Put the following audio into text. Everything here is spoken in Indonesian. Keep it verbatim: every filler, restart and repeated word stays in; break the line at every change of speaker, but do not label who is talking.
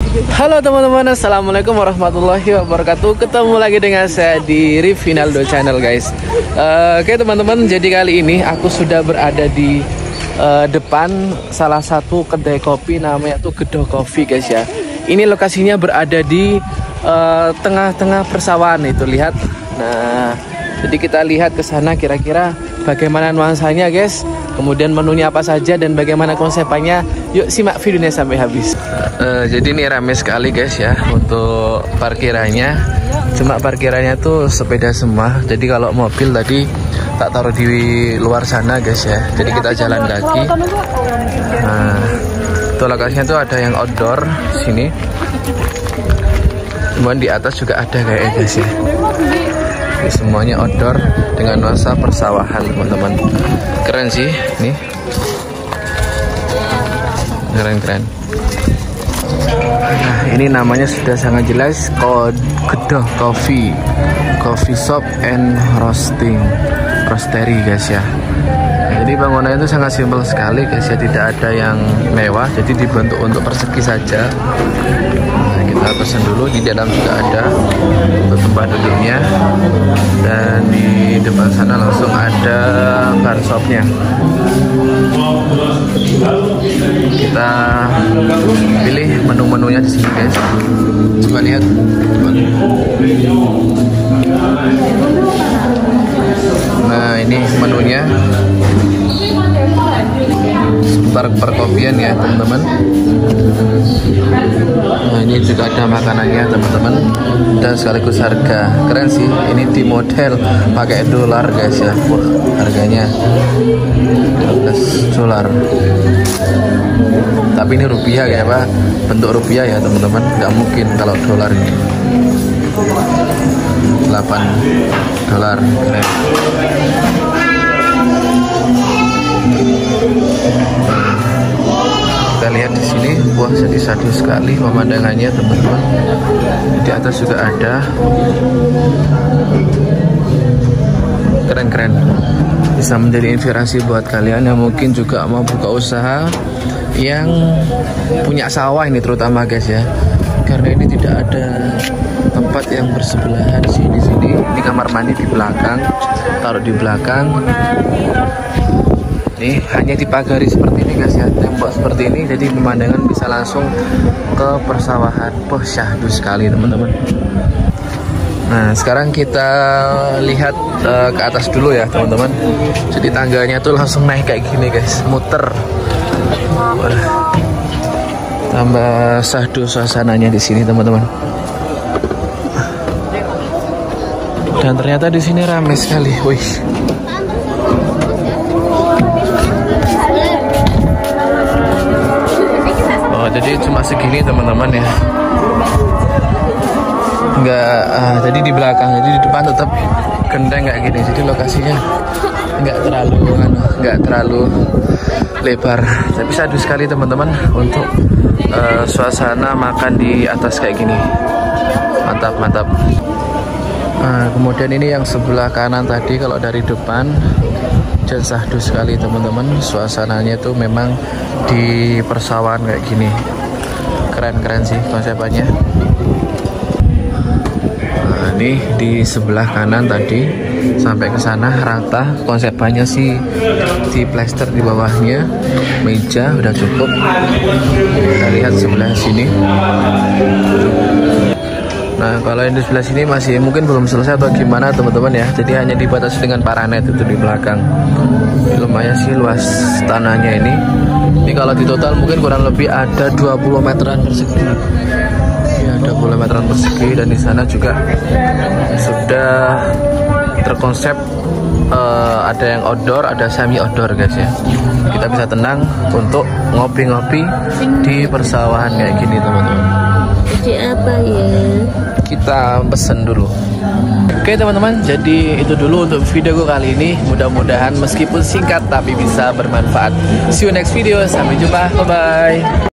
Halo teman-teman, assalamualaikum warahmatullahi wabarakatuh. Ketemu lagi dengan saya di Rivinaldo Channel, guys. uh, Oke teman-teman, jadi kali ini aku sudah berada di uh, depan salah satu kedai kopi, namanya tuh Gedo Coffee, guys ya. Ini lokasinya berada di tengah-tengah uh, persawahan itu, lihat. Nah, jadi kita lihat ke sana kira-kira bagaimana nuansanya, guys. Kemudian menunya apa saja dan bagaimana konsepnya. Yuk simak videonya sampai habis. uh, Jadi ini ramai sekali, guys ya, untuk parkirannya. Cuma parkirannya tuh sepeda semua. Jadi kalau mobil tadi tak taruh di luar sana, guys ya. Jadi kita jalan kaki. Nah, tuh lokasinya tuh ada yang outdoor sini. Kemudian di atas juga ada kayaknya, guys ya. Ini semuanya outdoor dengan nuansa persawahan, teman-teman. Keren sih, nih. Keren-keren. Nah, ini namanya sudah sangat jelas, Gedo Coffee, Coffee Shop and Roasting, Roastery, guys ya. Nah, jadi bangunannya itu sangat simpel sekali, guys ya, tidak ada yang mewah, jadi dibentuk untuk persegi saja. Nah, kita pesan dulu, di dalam juga ada untuk tempat duduknya, dan di depan sana langsung ada bar shopnya. Kita pilih menu-menunya di sini, guys. Coba lihat. Nah, ini menunya. Sebentar perkopian ya, teman-teman. Nah, ini juga ada makanannya, teman-teman, dan sekaligus harga. Keren sih, ini di model pakai dolar, guys ya. Wah, harganya dua belas dolar. Tapi ini rupiah ya, Pak. Bentuk rupiah ya, teman-teman. Nggak mungkin kalau dolar ini. delapan dolar. Keren. Kita lihat di sini, wah, jadi satu sekali pemandangannya, teman-teman. Di atas juga ada. Keren-keren. Bisa menjadi inspirasi buat kalian yang mungkin juga mau buka usaha, yang punya sawah ini terutama, guys ya. Karena ini tidak ada tempat yang bersebelahan sih di sini. Ini kamar mandi di belakang, taruh di belakang. Nih hanya dipagari seperti ini, guys ya, tembok seperti ini, jadi pemandangan bisa langsung ke persawahan. Wah, syahdu sekali, teman-teman. Nah, sekarang kita lihat uh, ke atas dulu ya, teman-teman. Jadi tangganya tuh langsung naik kayak gini, guys, muter. Wah, tambah syahdu suasananya di sini, teman-teman. Dan ternyata di sini ramai sekali. Wih. Jadi cuma segini, teman-teman ya. Enggak, uh, jadi di belakang, jadi di depan tetap gendeng kayak gini. Jadi lokasinya enggak terlalu, enggak terlalu lebar. Tapi sadu sekali, teman-teman, untuk uh, suasana makan di atas kayak gini. Mantap, mantap. Nah, kemudian ini yang sebelah kanan tadi, kalau dari depan, dan sahdu sekali, teman-teman. Suasananya tuh memang di persawahan kayak gini. Keren-keren sih konsepannya. Nah, ini di sebelah kanan tadi sampai ke sana rata. Konsepannya sih di plaster di bawahnya, meja udah cukup. Kita lihat sebelah sini. Nah, kalau yang di sebelah sini masih mungkin belum selesai atau gimana, teman-teman ya. Jadi hanya dibatasi dengan paranet itu di belakang. Lumayan sih luas tanahnya ini. Ini kalau di total mungkin kurang lebih ada dua puluh meteran persegi. Ya, dua puluh meteran persegi, dan di sana juga sudah terkonsep uh, ada yang outdoor, ada semi outdoor, guys ya. Kita bisa tenang untuk ngopi-ngopi di persawahan kayak gini, teman-teman.
Jadi apa ya?
Kita pesen dulu. Oke, teman-teman, jadi itu dulu untuk video gue kali ini. Mudah-mudahan meskipun singkat tapi bisa bermanfaat. See you next video. Sampai jumpa. Bye-bye.